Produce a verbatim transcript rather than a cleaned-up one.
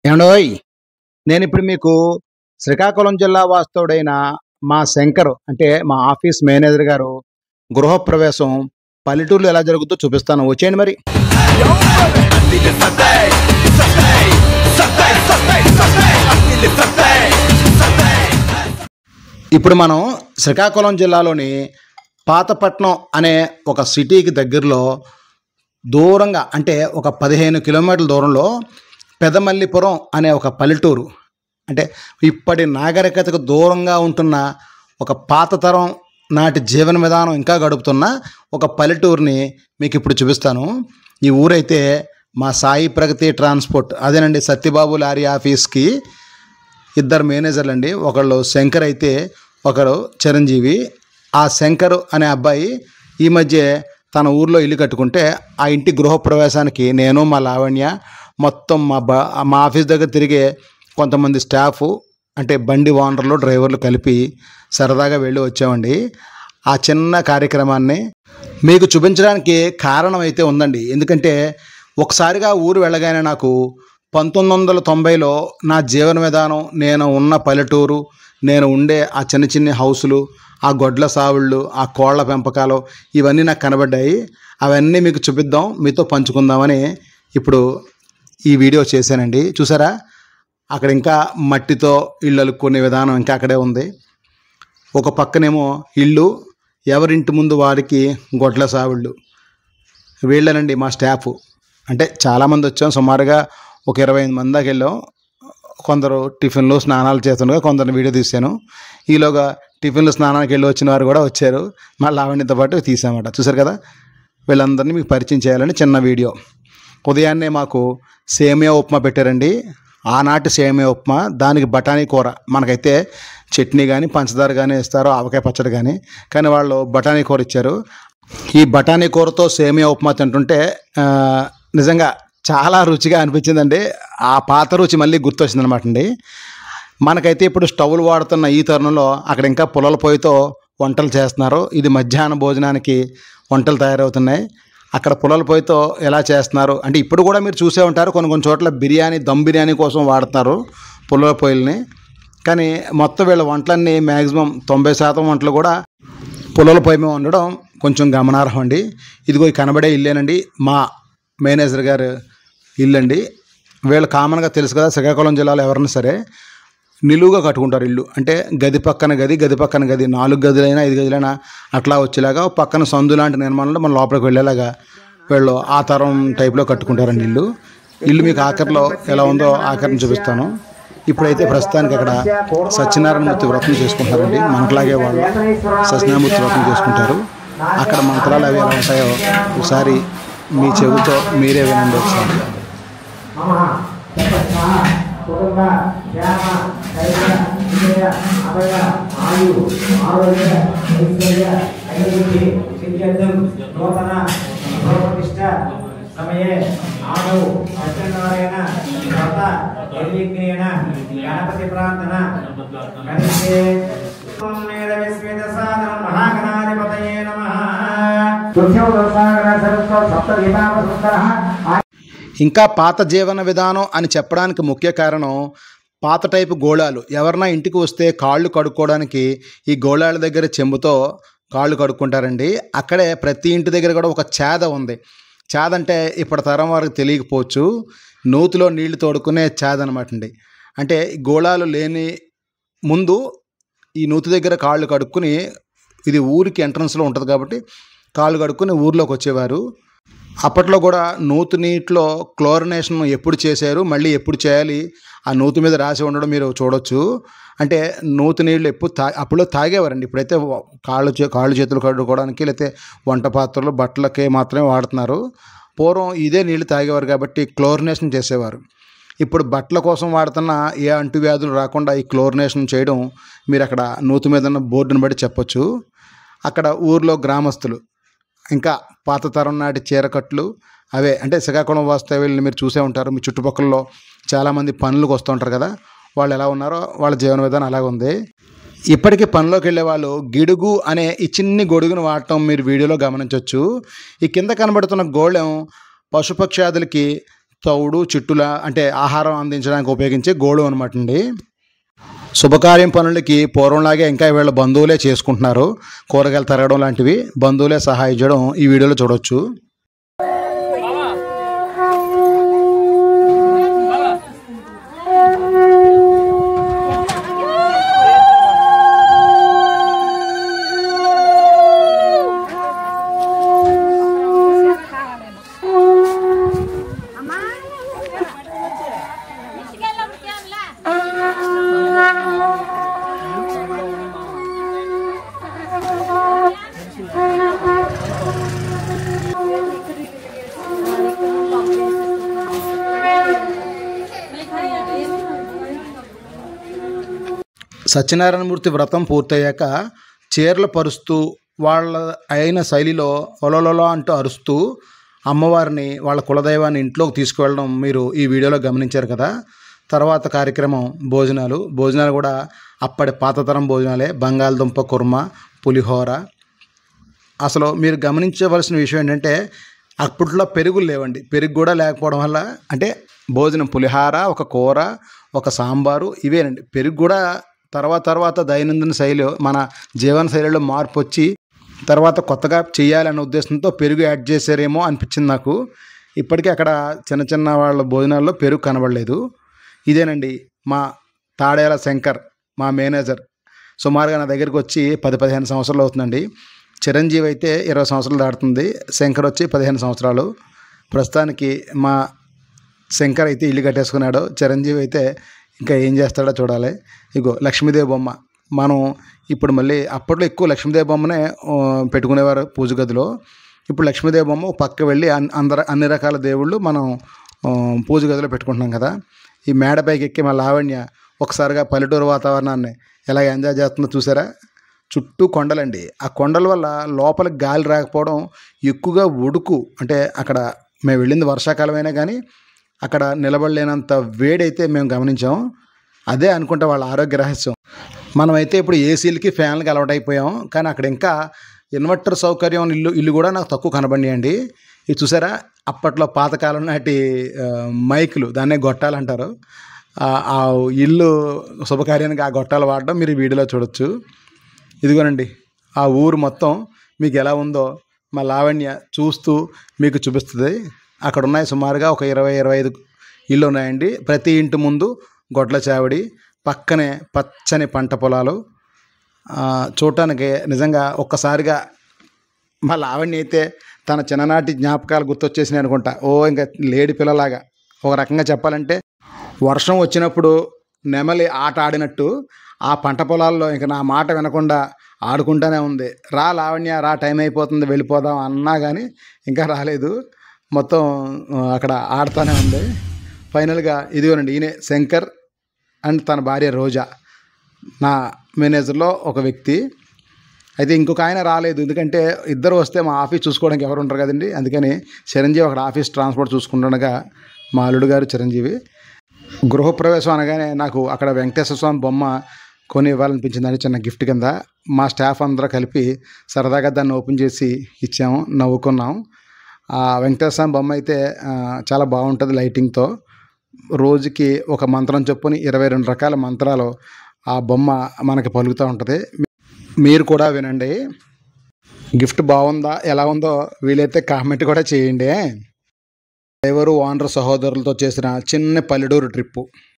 ఏమండోయ్! నేనిప్పుడు మీకు శ్రీకాకుళం జిల్లా వాస్తవుడైన మా శంకర్ అంటే మా ఆఫీస్ మేనేజర్ గారు గృహప్రవేశం పల్లెటూరులో ఎలా జరుగుద్దో చూపిస్తాను. వచ్చేయండి మరి. ఇప్పుడు మనం శ్రీకాకుళం జిల్లాలోని పాతపట్నం అనే ఒక సిటీకి దగ్గరలో దూరంగా అంటే ఒక పదిహేను కిలోమీటర్ల దూరంలో పెదమల్లిపురం అనే ఒక పల్లెటూరు, అంటే ఇప్పటి నాగరికతకు దూరంగా ఉంటున్న ఒక పాత తరం నాటి జీవన విధానం ఇంకా గడుపుతున్న ఒక పల్లెటూరుని మీకు ఇప్పుడు చూపిస్తాను. ఈ ఊరైతే మా సాయి ప్రగతి ట్రాన్స్పోర్ట్, అదేనండి సత్యబాబు లారీ ఆఫీస్కి ఇద్దరు మేనేజర్లు అండి. ఒకళ్ళు శంకర్ అయితే ఒకరు చిరంజీవి. ఆ శంకర్ అనే అబ్బాయి ఈ మధ్య తన ఊర్లో ఇల్లు కట్టుకుంటే ఆ ఇంటి గృహప్రవేశానికి నేను మా లావణ్య మొత్తం మా బ మా ఆఫీస్ దగ్గర తిరిగే కొంతమంది స్టాఫ్ అంటే బండి ఓనర్లు డ్రైవర్లు కలిపి సరదాగా వెళ్ళి వచ్చామండి. ఆ చిన్న కార్యక్రమాన్ని మీకు చూపించడానికి కారణం అయితే ఉందండి. ఎందుకంటే ఒకసారిగా ఊరు వెళ్ళగానే నాకు పంతొమ్మిది వందల తొంభైలో నా జీవన విధానం, నేను ఉన్న పల్లెటూరు, నేను ఉండే ఆ చిన్న చిన్న హౌసులు, ఆ గొడ్ల సావుళ్ళు, ఆ కోళ్ల పెంపకాలు ఇవన్నీ నాకు కనబడ్డాయి. అవన్నీ మీకు చూపిద్దాం, మీతో పంచుకుందామని ఇప్పుడు ఈ వీడియో చేశానండి. చూసారా, అక్కడ ఇంకా మట్టితో ఇళ్ళు అలుక్కునే విధానం ఇంకా అక్కడే ఉంది. ఒక పక్కనేమో ఇల్లు, ఎవరింటి ముందు వారికి గొడ్ల సావుళ్ళు. వీళ్ళనండి మా స్టాఫ్. అంటే చాలామంది వచ్చాం, సుమారుగా ఒక ఇరవై ఐదు మంది దాకా వెళ్ళాం. కొందరు టిఫిన్లు స్నానాలు చేస్తుండగా కొందరు వీడియో తీశాను. ఈలోగా టిఫిన్లు స్నానానికి వెళ్ళి వచ్చిన వారు కూడా వచ్చారు. మా లావణ్యతో పాటు తీసామట. చూసారు కదా, వీళ్ళందరినీ మీకు పరిచయం చేయాలని చిన్న వీడియో. ఉదయాన్నే మాకు సేమియా ఉప్మా పెట్టారండి. ఆనాటి సేమియా ఉప్మా, దానికి బఠానీ కూర. మనకైతే చట్నీ కానీ పంచదార కానీ ఇస్తారు, ఆవకాయ పచ్చడి కానీ, కానీ వాళ్ళు బఠానీ కూర ఇచ్చారు. ఈ బఠానీ కూరతో సేమియా ఉప్మా తింటుంటే నిజంగా చాలా రుచిగా అనిపించిందండి. ఆ పాత రుచి మళ్ళీ గుర్తొచ్చింది అనమాట అండి. మనకైతే ఇప్పుడు స్టవ్లు వాడుతున్న ఈ తరుణంలో అక్కడ ఇంకా పుల్లల పొయ్యితో వంటలు చేస్తున్నారు. ఇది మధ్యాహ్న భోజనానికి వంటలు తయారవుతున్నాయి. అక్కడ పుల్లల పొయ్యితో ఎలా చేస్తున్నారు అంటే ఇప్పుడు కూడా మీరు చూసే ఉంటారు, కొన్ని కొన్ని చోట్ల బిర్యానీ దమ్ బిర్యానీ కోసం వాడుతున్నారు పుల్లల పొయ్యిల్ని. కానీ మొత్తం వీళ్ళ వంటలన్నీ మ్యాక్సిమం తొంభై శాతం వంటలు కూడా పుల్లల పొయ్యి మీద ఉండడం కొంచెం గమనార్హం అండి. ఇదిగో ఈ కనబడే ఇల్లేనండి మా మేనేజర్ గారు ఇల్లు అండి. వీళ్ళు కామన్గా తెలుసు కదా, శ్రీకాకుళం జిల్లాలో ఎవరైనా సరే నిలువుగా కట్టుకుంటారు ఇల్లు. అంటే గది పక్కన గది, గది పక్కన గది, నాలుగు గదులైనా ఐదు గదులైనా అట్లా వచ్చేలాగా పక్కన సందు లాంటి నిర్మాణంలో మన లోపలికి వెళ్ళేలాగా వీళ్ళు ఆ తరం టైప్లో కట్టుకుంటారండి ఇల్లు. ఇల్లు మీకు ఆఖరిలో ఎలా ఉందో ఆఖరిని చూపిస్తాను. ఇప్పుడైతే ప్రస్తుతానికి అక్కడ సత్యనారాయణమూర్తి వ్రతం చేసుకుంటారండి. మనకులాగే వాళ్ళు సత్యనారాయణమూర్తి వ్రతం చేసుకుంటారు. అక్కడ మంత్రాలు అవి ఎలా ఉంటాయో ఒకసారి మీ చెవితో మీరే వినండి ఒకసారి. సమయే ఆదౌ సత్యనారాయణ వ్రత నిర్విఘ్నేన గణపతి ప్రార్థన కరిష్యే. ఓం వేద విస్మిత సాధనం మహాగణాధిపతయే నమః. ఇంకా పాత జీవన విధానం అని చెప్పడానికి ముఖ్య కారణం పాత టైపు గోళాలు. ఎవరన్నా ఇంటికి వస్తే కాళ్ళు కడుక్కోవడానికి ఈ గోళాల దగ్గర చెంబుతో కాళ్ళు కడుక్కుంటారండి. అక్కడే ప్రతి ఇంటి దగ్గర కూడా ఒక చేద ఉంది. చేద అంటే ఇప్పటి తరం వారికి తెలియకపోవచ్చు, నూతిలో నీళ్లు తోడుకునే చేద అనమాట అండి. అంటే గోళాలు లేని ముందు ఈ నూతి దగ్గర కాళ్ళు కడుక్కుని, ఇది ఊరికి ఎంట్రన్స్లో ఉంటుంది కాబట్టి కాళ్ళు కడుక్కుని ఊర్లోకి వచ్చేవారు. అప్పట్లో కూడా నూతి నీటిలో క్లోరినేషన్ ఎప్పుడు చేశారు, మళ్ళీ ఎప్పుడు చేయాలి, ఆ నూతి మీద రాసి ఉండడం మీరు చూడొచ్చు. అంటే నూతి నీళ్ళు ఎప్పుడు తా అప్పుడులో తాగేవారండి. ఇప్పుడైతే కాళ్ళు చే కాళ్ళు చేతులు కడుక్కోవడానికి లేకపోతే వంట పాత్రలు బట్టలకే మాత్రమే వాడుతున్నారు. పూర్వం ఇదే నీళ్ళు తాగేవారు కాబట్టి క్లోరినేషన్ చేసేవారు. ఇప్పుడు బట్టల కోసం వాడుతున్న ఏ అంటువ్యాధులు రాకుండా ఈ క్లోరినేషన్ చేయడం మీరు అక్కడ నూతి మీద ఉన్న బోర్డుని బట్టి చెప్పొచ్చు. అక్కడ ఊర్లో గ్రామస్తులు ఇంకా పాత తరం నాటి చీరకట్లు అవే. అంటే శ్రీకాకుళం వాస్తవ్యుల్ని మీరు చూసే ఉంటారు. మీ చుట్టుపక్కలలో చాలామంది పనులకు వస్తూ ఉంటారు కదా, వాళ్ళు ఎలా ఉన్నారో వాళ్ళ జీవన విధానం అలాగే ఉంది. ఇప్పటికీ పనిలోకి వెళ్ళే వాళ్ళు గిడుగు అనే ఈ చిన్ని గొడుగును వాడటం మీరు వీడియోలో గమనించవచ్చు. ఈ కింద కనబడుతున్న గోళం పశుపక్షాదులకి తౌడు చిట్టుల అంటే ఆహారం అందించడానికి ఉపయోగించే గోళం అనమాట అండి. శుభకార్యం పనులకి పూర్వంలాగే ఇంకా వీళ్ళ బంధువులే చేసుకుంటున్నారు. కూరగాయలు తరగడం లాంటివి బంధువులే సహాయం చేయడం ఈ వీడియోలో చూడొచ్చు. సత్యనారాయణమూర్తి వ్రతం పూర్తయ్యాక చీరలు పరుస్తూ వాళ్ళ అయిన శైలిలో ఒలొలొలో అంటూ అరుస్తూ అమ్మవారిని వాళ్ళ కులదైవాన్ని ఇంట్లోకి తీసుకువెళ్ళడం మీరు ఈ వీడియోలో గమనించారు కదా. తర్వాత కార్యక్రమం భోజనాలు భోజనాలు కూడా అప్పటి పాతతరం భోజనాలే. బంగాళదుంప కుర్మ, పులిహోర. అసలు మీరు గమనించవలసిన విషయం ఏంటంటే అప్పట్లో పెరుగులు లేవండి. పెరుగు కూడా లేకపోవడం వల్ల అంటే భోజనం పులిహోర, ఒక కూర, ఒక సాంబారు ఇవేనండి. పెరుగు కూడా తర్వాత తర్వాత దైనందిన శైలి మన జీవన శైలిలో మార్పు వచ్చి తర్వాత కొత్తగా చేయాలనే ఉద్దేశంతో పెరుగు యాడ్ చేశారేమో అనిపించింది నాకు. ఇప్పటికీ అక్కడ చిన్న చిన్న వాళ్ళ భోజనాల్లో పెరుగు కనబడలేదు. ఇదేనండి మా తాడేల శంకర్, మా మేనేజర్. సుమారుగా నా దగ్గరికి వచ్చి పది పదిహేను సంవత్సరాలు అవుతుందండి. చిరంజీవి అయితే ఇరవై సంవత్సరాలు దాటుతుంది. శంకర్ వచ్చి పదిహేను సంవత్సరాలు. ప్రస్తుతానికి మా శంకర్ అయితే ఇల్లు కట్టేసుకున్నాడు. చిరంజీవి అయితే ఇంకా ఏం చేస్తాడో చూడాలి. ఇగో లక్ష్మీదేవి బొమ్మ. మనం ఇప్పుడు మళ్ళీ అప్పట్లో ఎక్కువ లక్ష్మీదేవి బొమ్మనే పెట్టుకునేవారు పూజ గదిలో. ఇప్పుడు లక్ష్మీదేవి బొమ్మ పక్క వెళ్ళి అందరు అన్ని రకాల దేవుళ్ళు మనం పూజ గదిలో పెట్టుకుంటున్నాం కదా. ఈ మేడపైకి ఎక్కి మా లావణ్య ఒకసారిగా పల్లెటూరు వాతావరణాన్ని ఎలా ఎంజాయ్ చేస్తుందో చూసారా. చుట్టూ కొండలండి. ఆ కొండల వల్ల లోపలికి గాలి రాకపోవడం, ఎక్కువగా ఉడుకు. అంటే అక్కడ మేము వెళ్ళింది వర్షాకాలమైనా కానీ అక్కడ నిలబడలేనంత వేడైతే మేము గమనించాం. అదే అనుకుంటా వాళ్ళ ఆరోగ్య రహస్యం. మనమైతే ఇప్పుడు ఏసీలకి ఫ్యాన్లకి అలవాటైపోయాం. కానీ అక్కడ ఇంకా ఇన్వర్టర్ సౌకర్యం ఇల్లు ఇల్లు కూడా నాకు తక్కువ కనబడినాయండి. ఇది చూసారా అప్పట్లో పాతకాలం నాటి మైకులు, దాన్నే గొట్టాలు అంటారు. ఆ ఇల్లు శుభకార్యానికి ఆ గొట్టాలు వాడడం మీరు ఈ వీడియోలో చూడొచ్చు. ఇదిగోనండి ఆ ఊరు మొత్తం మీకు ఎలా ఉందో మా లావణ్య చూస్తూ మీకు చూపిస్తుంది. అక్కడ ఉన్నాయి సుమారుగా ఒక ఇరవై ఇరవై ఐదు ఇళ్ళు ఉన్నాయండి. ప్రతి ఇంటి ముందు గొడ్ల చావడి, పక్కనే పచ్చని పంట పొలాలు. చూడటానికి నిజంగా ఒక్కసారిగా మా లావణ్య అయితే తన చిన్ననాటి జ్ఞాపకాలు గుర్తొచ్చేసినాయి అనుకుంటా. ఓ ఇంకా లేడి పిల్లలాగా. ఒక రకంగా చెప్పాలంటే వర్షం వచ్చినప్పుడు నెమలి ఆట ఆడినట్టు ఆ పంట పొలాల్లో ఇంకా నా మాట వినకుండా ఆడుకుంటూనే ఉంది. రా లావణ్య రా, టైం అయిపోతుంది వెళ్ళిపోదాం అన్నా కానీ ఇంకా రాలేదు. మొత్తం అక్కడ ఆడుతూనే ఉంది. ఫైనల్గా ఇదిగోనండి ఈయనే శంకర్ అండ్ తన భార్య రోజా, నా మేనేజర్లో ఒక వ్యక్తి. అయితే ఇంకొక ఆయన రాలేదు, ఎందుకంటే ఇద్దరు వస్తే మా ఆఫీస్ చూసుకోవడానికి ఎవరు ఉంటారు కదండి. అందుకని చిరంజీవి అక్కడ ఆఫీస్ ట్రాన్స్పోర్ట్ చూసుకుంటుండగా మా అల్లుడు గారు చిరంజీవి. గృహప్రవేశం అనగానే నాకు అక్కడ వెంకటేశ్వర స్వామి బొమ్మ కొని ఇవ్వాలనిపించిందని చిన్న గిఫ్ట్ కింద మా స్టాఫ్ అందరూ కలిపి సరదాగా దాన్ని ఓపెన్ చేసి ఇచ్చాము, నవ్వుకున్నాం. ఆ వెంకటేశ్వర స్వామి బొమ్మ అయితే చాలా బాగుంటుంది లైటింగ్తో. రోజుకి ఒక మంత్రం చొప్పున ఇరవై రెండు రకాల మంత్రాలు ఆ బొమ్మ మనకి పలుకుతూ ఉంటుంది. మీరు కూడా వినండి. గిఫ్ట్ బాగుందా ఎలా ఉందో వీలైతే కామెంట్ కూడా చేయండి. డ్రైవరు ఓనర్ సహోదరులతో చేసిన చిన్న పల్లెటూరు ట్రిప్పు.